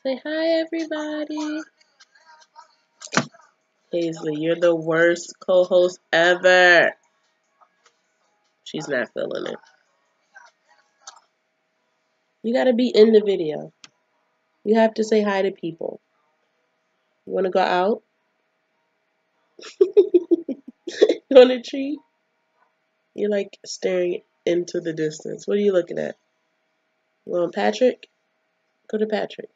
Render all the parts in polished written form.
Say hi, everybody. Paisley, you're the worst co-host ever. She's not feeling it. You gotta be in the video. You have to say hi to people. You wanna go out? You on a tree? You're like staring into the distance. What are you looking at? You want Patrick? Go to Patrick.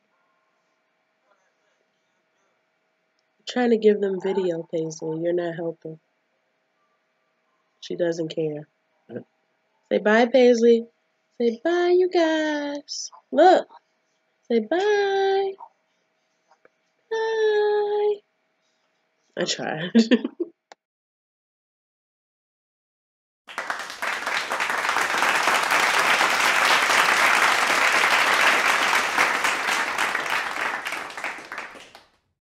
I'm trying to give them video, Paisley. You're not helping. She doesn't care. Say bye, Paisley. Say bye, you guys. Look. Say bye. Bye. I tried.